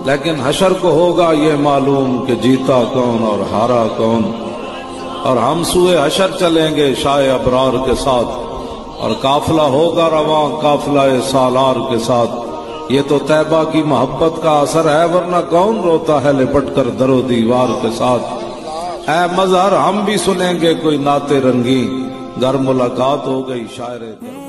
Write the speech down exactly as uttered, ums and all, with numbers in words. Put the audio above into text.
लेकिन हशर को होगा ये मालूम कि जीता कौन और हारा कौन। और हम सुए हशर चलेंगे शाह अबरार के साथ, और काफिला होगा रवां काफिला सालार के साथ। ये तो तैबा की मोहब्बत का असर है, वरना कौन रोता है लिपट कर दरो दीवार के साथ। ऐ मजहर हम भी सुनेंगे कोई नाते रंगी, गर मुलाकात हो गई शायरे।